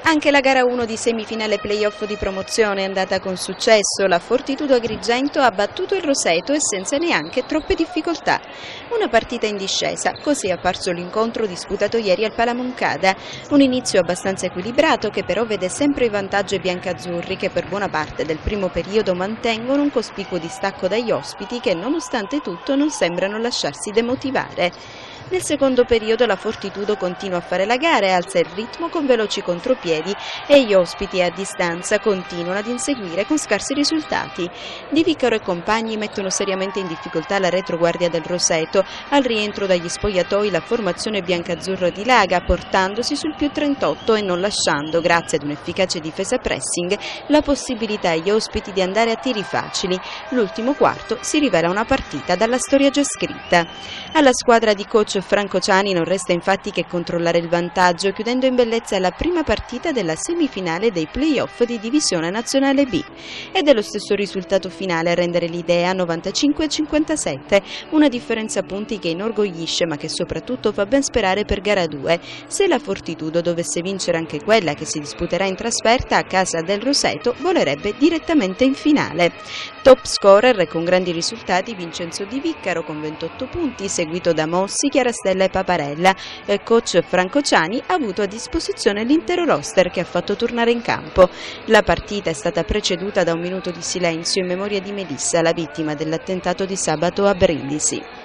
Anche la gara 1 di semifinale playoff di promozione è andata con successo. La Fortitudo Agrigento ha battuto il Roseto e senza neanche troppe difficoltà. Una partita in discesa, così è apparso l'incontro disputato ieri al Palamoncada. Un inizio abbastanza equilibrato che però vede sempre in vantaggio i biancazzurri che per buona parte del primo periodo mantengono un cospicuo distacco dagli ospiti che nonostante tutto non sembrano lasciarsi demotivare. Nel secondo periodo la Fortitudo continua a fare la gara e alza il ritmo con veloci contropiedi e gli ospiti a distanza continuano ad inseguire con scarsi risultati. Di Viccaro e compagni mettono seriamente in difficoltà la retroguardia del Roseto. Al rientro dagli spogliatoi la formazione biancazzurra dilaga portandosi sul più 38 e non lasciando, grazie ad un'efficace difesa pressing, la possibilità agli ospiti di andare a tiri facili. L'ultimo quarto si rivela una partita dalla storia già scritta. Alla squadra di coach Franco Ciani non resta infatti che controllare il vantaggio, chiudendo in bellezza la prima partita della semifinale dei playoff di Divisione Nazionale B. Ed è lo stesso risultato finale a rendere l'idea, 95-57, una differenza punti che inorgoglisce ma che soprattutto fa ben sperare per gara 2. Se la Fortitudo dovesse vincere anche quella che si disputerà in trasferta a casa del Roseto, volerebbe direttamente in finale. Top scorer con grandi risultati Vincenzo Di Viccaro con 28 punti, seguito da Mossi, Chiarastella e Paparella. Coach Franco Ciani ha avuto a disposizione l'intero roster che ha fatto tornare in campo. La partita è stata preceduta da un minuto di silenzio in memoria di Melissa, la vittima dell'attentato di sabato a Brindisi.